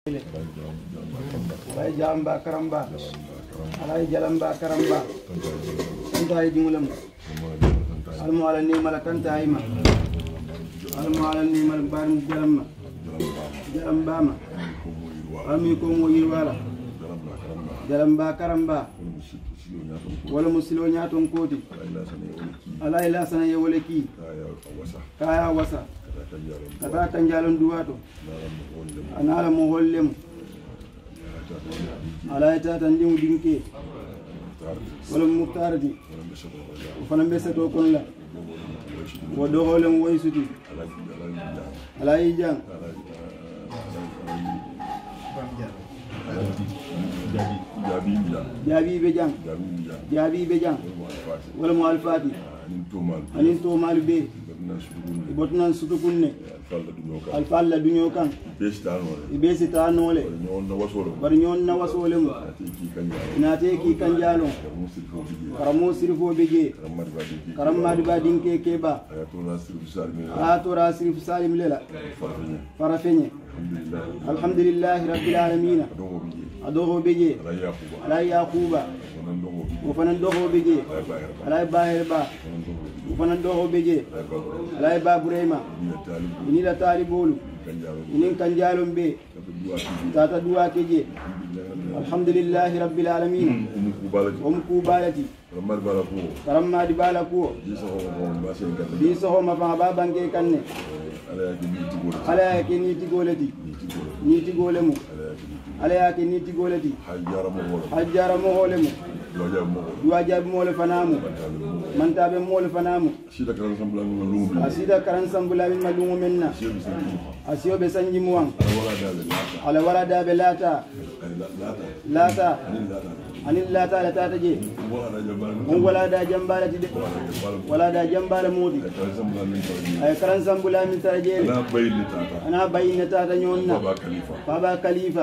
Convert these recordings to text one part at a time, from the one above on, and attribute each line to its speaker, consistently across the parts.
Speaker 1: alay jamba karamba alay jalamba karamba tantai jumulam almu ala ni malakan taima almu ala ni mal barim jalamma jalambama almi ko mo yirwala jalamba karamba wala musilo nyaton koti alay la sana yewoleki kaya wasa kata kanjalon duwato anala mo hollem alay tata ndimu dinke wala muftardi fana besato kon la wodo holem woysuti alay jang jabi be jang wala mo alfati anin to mal be botnan sutukunne alfalla dunyo kan ibesi tanole bari nyon na wasole mo inate ki kanjalo karamo sirfo beje karamadi ba dinke keba atora sirf salim lela farafenye alhamdulillah rabbil alamin adogo beje ala yaquba وفنان دوغو بيجي على باهر با وفنان دوغو بيجي على با بريما إني لا طالبولو إنين كنجالون بي تاتا دوا كيجي الحمد لله رب العالمين ومكوبالتي كرما دي بالاكو ديسو ما فا بابانكي كاني على يكي نيتي غولتي نيتي غولمو على يكي نيتي غولتي حجار مغولمو duwaja mole fanamu mantabe mole fanamu asida karan sambula min malungu menna asiyo be sanji muwan ala wala dabe lata anil lata la tata je on wala da jambala ti de wala da jambala modi ay karan sambula min taraje ana bayina tata nyonna baba khalifa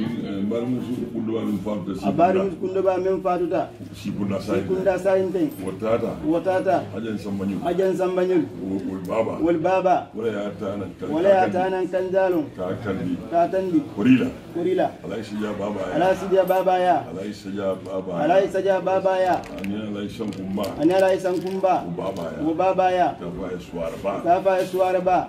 Speaker 1: abari kundoba men fatuta sikunda sayinte watata ajan sambanyul wal baba wala yatana kanjalum ka tandi kurila ala sija baba ya alai saja baba ya ani alai sankumba wo baba ya kafa eswara ba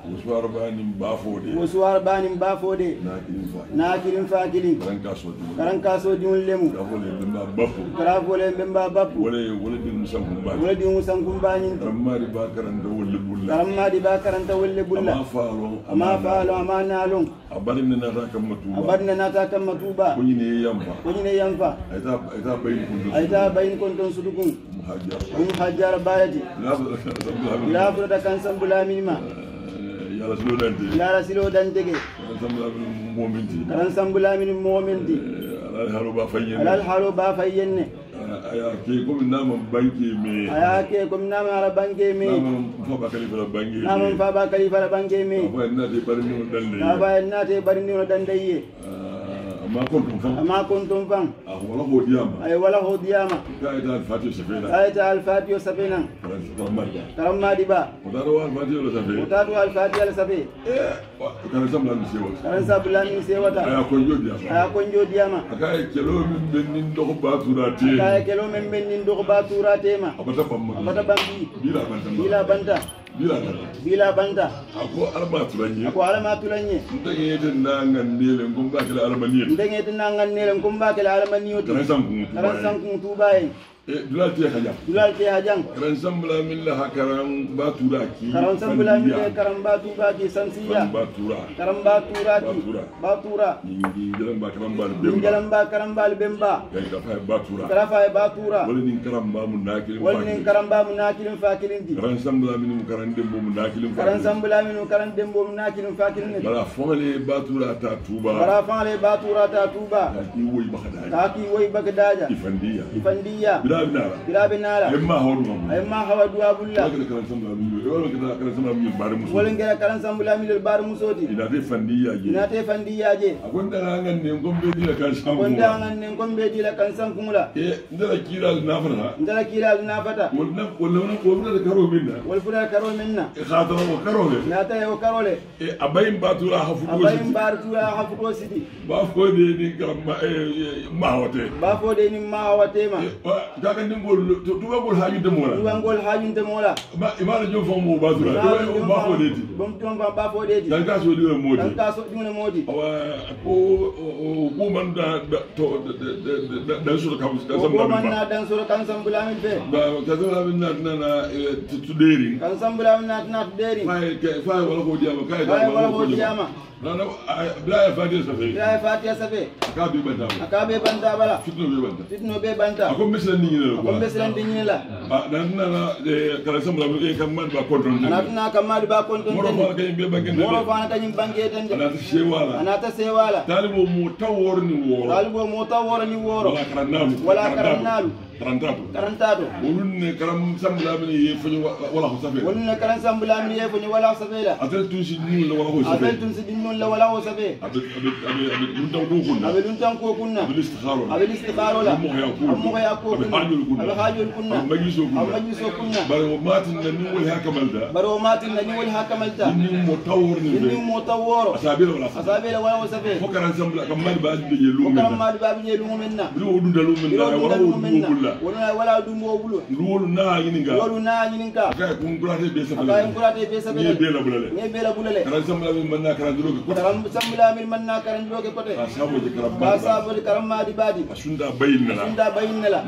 Speaker 1: nim bafode na kirim fakilin karan kaso diun lemu karafole memba bapu wala di musankumba nyin karamma di ba karanta wolle bulla ama faalo ama nalon abarna nata kamatuba kunyine yamfa aita bayin konton sudukun hajjar bayati la furata kan sambula minima yala silo dantege karan sambula min momenti alal halo ba fayyenne
Speaker 2: ayake comme nama banque me ala banque me nama
Speaker 1: faba khalifa la banque me aba nate bari ni dandaye ما كنتم فان ولا هو دياما آية الفاتحة سفينة كرم ما دبا وتادوا الفاتحة لسفي كان سبلا من سيوتا أيا كونجو دياما أكاي كيلو من بنين دغباتورا تيما أبدا بامبي bila banta
Speaker 2: ako alama tulanye ndenge
Speaker 1: nele ngomba kala alamani yoti karan sanku tubaye dulal te hajang
Speaker 2: karan sambula min la hakaran batura ki
Speaker 1: karan sambula min la karan batura ki sansiya karan batura
Speaker 2: ni jalan ba karan bal bemba kala fa batura wala ni karan ba mun nakilin fakilin di karan sambula min karan dembo mun nakilin fakilin bara fongale batura ta tuba
Speaker 1: taki woy bagdaja
Speaker 2: ifandiya
Speaker 1: kiraɓe naala ayma hawa duwa bulla wolen gera karan sambulamilel bar musoti
Speaker 2: inate
Speaker 1: fandiyaje
Speaker 2: agonda ngande
Speaker 1: ngombe dila kan sankumula
Speaker 2: ndala kiral nafata wala karo minna
Speaker 1: wal fuda karo minna
Speaker 2: khadra wa karole
Speaker 1: nata yo karole
Speaker 2: abayim batura hafudo sidi ba fo de ni mahawate ma daga ndingol tubagol hajunde mola ba imana jom fo mo batura ba fo de ti
Speaker 1: bom tom ba fo de ti
Speaker 2: dan ka so diwe
Speaker 1: modi
Speaker 2: awa ko man da to dan so ka
Speaker 1: dan so kan sambulamin fe
Speaker 2: ba ka so na tuderi
Speaker 1: kan sambulamin na tuderi
Speaker 2: fa wala ko diama nana bila fatiha safe akabe banta bala fitno be banta ako mislan
Speaker 1: ni la
Speaker 2: nana kala sambla kam man ba konton
Speaker 1: anatna kam man ba konton
Speaker 2: moro fa kay be bangen
Speaker 1: moro fa kany bangen tande
Speaker 2: anata sewala talibo mo tawor ni woro wala karannalu karantado wolunne karam samblamini ye fanyo wala ko safe
Speaker 1: wolunne karam samblamini ye fanyo wala ko safe la
Speaker 2: atel tunsi dinu la wala ko safe
Speaker 1: atel tunsi dinu la wala ko safe
Speaker 2: abe luntan ko kunna abe istikharo la mo ya ko abe hajul kunna majliso kunna baro matin na ni wal hakamalta ni mo tawor asabira wala ko safe ko karam sambla kam mali ba je lumu menna lu dundalu menna wala dumbo bulo wolu na yininga kay ko ngurate be sabe ni be la bulale karam sambla min manna karam duro ko karam sambla min manna karam duro ko kote sabo de karam madi badi sunda bayinna la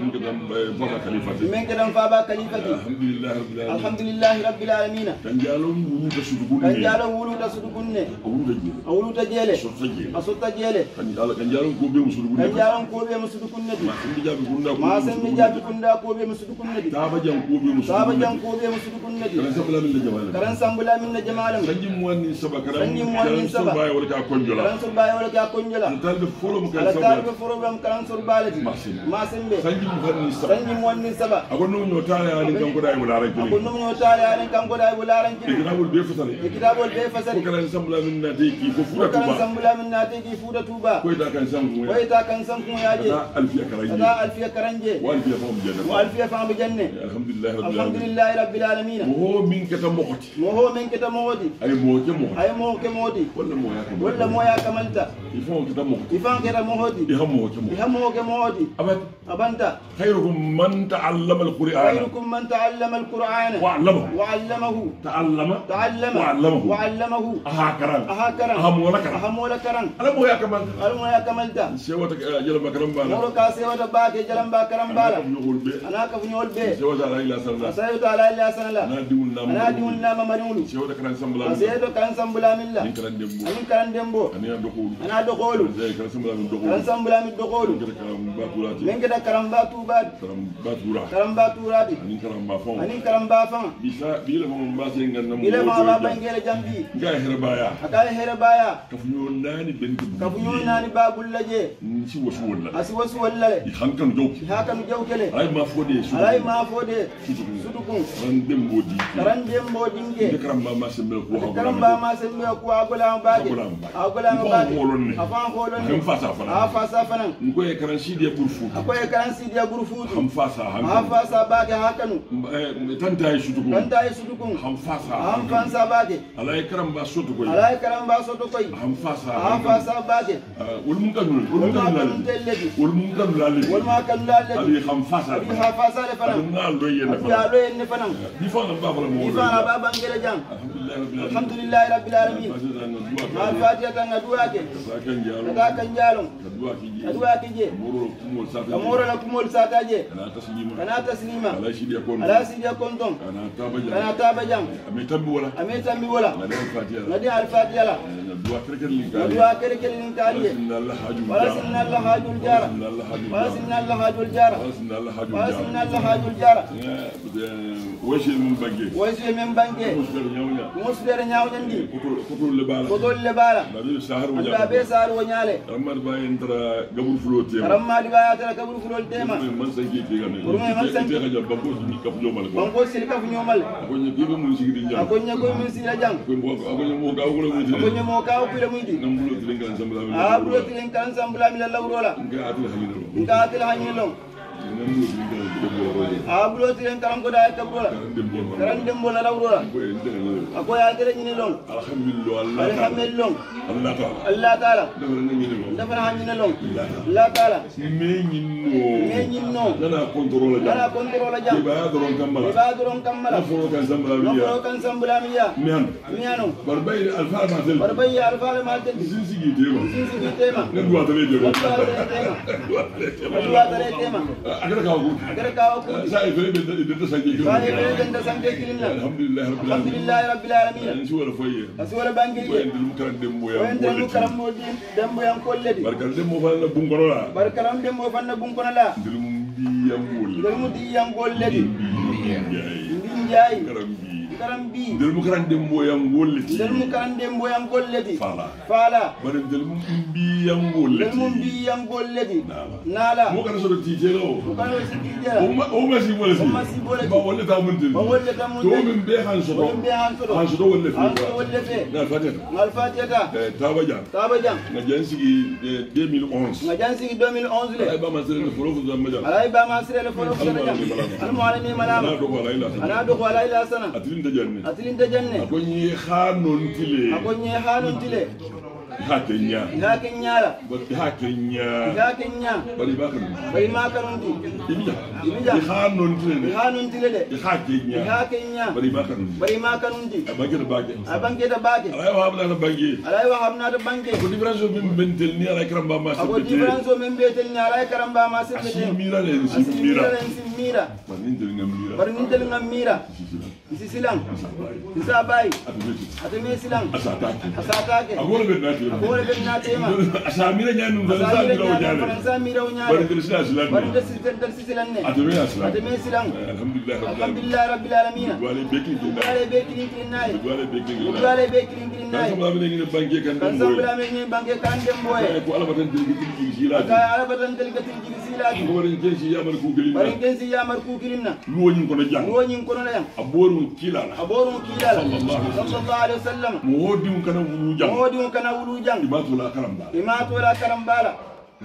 Speaker 2: min kadam fa ba khalifati alhamdulillah rabbil alamin kan jalon wulu da sudugunne awulu ta jele asutta jele kan jalon ko be musudugunne ma sen jabi kunda ko be musudugunne taba jan ko be musudugunne karan sambula min jamalam sanjim wonni saba wala ka konjola talbe forum kan sorbalati ma sembe sanjim wonni saba agonno no taale ani kan ko day wala ranki kitabul be fasari karan sambula min na te ki fuda tuba ko ita kan sangu yaje alfiya karanje والفيا فام بجنة الحمد لله رب العالمين وهو من كتا موتي أي موكي ولا مويا كملتا يفهم كتا موتي يهموك موتي أبنتا خيركم من تعلم القرآن
Speaker 1: وعلمه تعلم وعلمه
Speaker 2: أهاكران
Speaker 1: أهمولا كران ألمويا كملتا
Speaker 2: سيوتك جلما كرم بالا
Speaker 1: موركا سيوتا باكي جلما كرم بالا أنا كفنيول بي
Speaker 2: سيوتا لا إله سنلا أنا ديون نام مريولو سيوتا كران سنبلا ملا أنين كران دمبو أنا دخولو كران سنبلا من دخولو من كده كرام باتورا دي أنين كرام بافان بيلا ما باسين غنم
Speaker 1: بيلا ما بانجيل جنبي أكاي هربايا
Speaker 2: كفنيول
Speaker 1: ناني بابول لجي أسي وسو ولا
Speaker 2: يخانكن
Speaker 1: جو كله
Speaker 2: أي ما فودي
Speaker 1: سودكم
Speaker 2: كران ديمبو دينجي كرام ما سمبل كو أقولام باجي أفان خولوني أفاسا فنان نكوي كران سيديا
Speaker 1: غرفوت
Speaker 2: هم فاسا
Speaker 1: باجي هاكنو
Speaker 2: تنتاي سودكم هم فاسا
Speaker 1: باجي
Speaker 2: على كرام با سودكوي هم فاسا باجي والمنكر لالي أبي خمفاسة
Speaker 1: الحمد لله رب العالمين ما الفاتحة ندواك نداك نجالم ندواك جي كمور لكم والساتا جي كنا تسليما على سيدي كنتم كنا تابجان أمي ولا ندي الفاتحة لا ندواك كركل لنكالي ولا سننا الله حاج الجارة ويش من بنجي musdere nyaaw nyandi
Speaker 2: kotol le bala nabi
Speaker 1: sahar wonyale
Speaker 2: ramad ba entra gabul fulo tema
Speaker 1: ramad ba entra gabul fulo tema
Speaker 2: man sa gite gane
Speaker 1: man sa
Speaker 2: gite ga banko ni kap jomal
Speaker 1: banko sil kap nyomal
Speaker 2: ko ni bibe mun sigi di jang
Speaker 1: ko ni ko mun sigi jang
Speaker 2: ko mo ga ko le muti
Speaker 1: ko ni mo ka ko le muti
Speaker 2: nam bulo tilen kan sambula mi
Speaker 1: bulo tilen kan sambula mi la lawrola nga atil hanilo bulo tilen karam ko da kabrola karam dembo la lawrola ako ya tere ni lon alhamdulillah Allah taala dafa hanina lon Allah taala
Speaker 2: me nyinno dana contrôle jam ba doron kamala fo kan sambula miya miano barbay alfa ma tel sigi tema ne duwa tale tema agara kawo ko sai fere be da sanke kilina alhamdulillah rabbil alamin nsi wala foye aswala bangi ko endul mukaram dembo yan kolledi barkal dembo fanna bunkono la ndul mu di yan kolledi ndinjay karam bi del mu karam dembo yan kolledi fala bare del mu bi yan kolledi nala mo kana so tijelo o ma si bole ba wolle ta mun to min be han so wolle fe na fatiha tabajan na jansigi 2011 le ay ba ma sere le forofu da majal al mualimi malama ana do wala ila sana atilin da janne akonyi khanon tile hakenya bari ma kanundi ibija khanon tile de hakenya bari ma kanundi abange da bage alay wa habna da bange ko difference min bentel ni alay karamba ma sirbe mira bari nintel ngamira isi silang isa bay ateme silang asatake agora be natema asamira nyanu samira wonyale bari silang ne ateme silang alhamdulillah rabbil alamin wale bekini kinai sama be ngi banke kan demboy ko alabatan delgatin silaki ko warin kensi yamar ku gilinna luwonin kono la yang aborun kilala sallallahu alaihi wasallam modin kana wulu jang imatu la karambala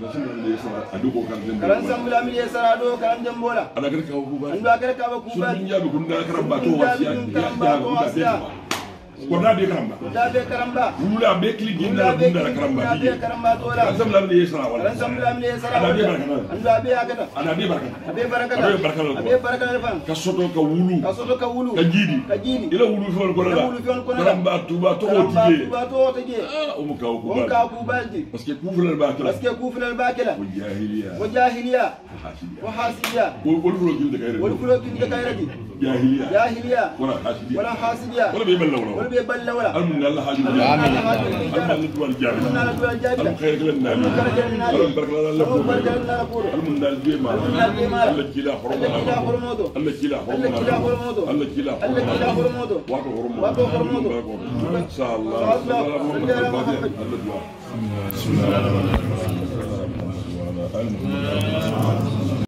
Speaker 2: karan sambula mi yesara do karan jambola anda kare ka ba ku ba sun jabi kun da karamba to wasiya ko da be karamba wula be kli ginda bunda karamba tola sambula mi yesara wala anda be agata abe barakata fa kasoto ka wulu ka jidi ila wulu fon ko la karamba tuba to tije o mu ka ku baldi parce que kufulal bakela wa jahiliya wa hasidiya wol fulo ginde kayra jahiliya wala hasidiya wala be balla wala amin Allah haju amin duwal jabila am khair lana am barakala Allah amin dal bima Allah kila hurmodo wa hurmodo inshallah Allah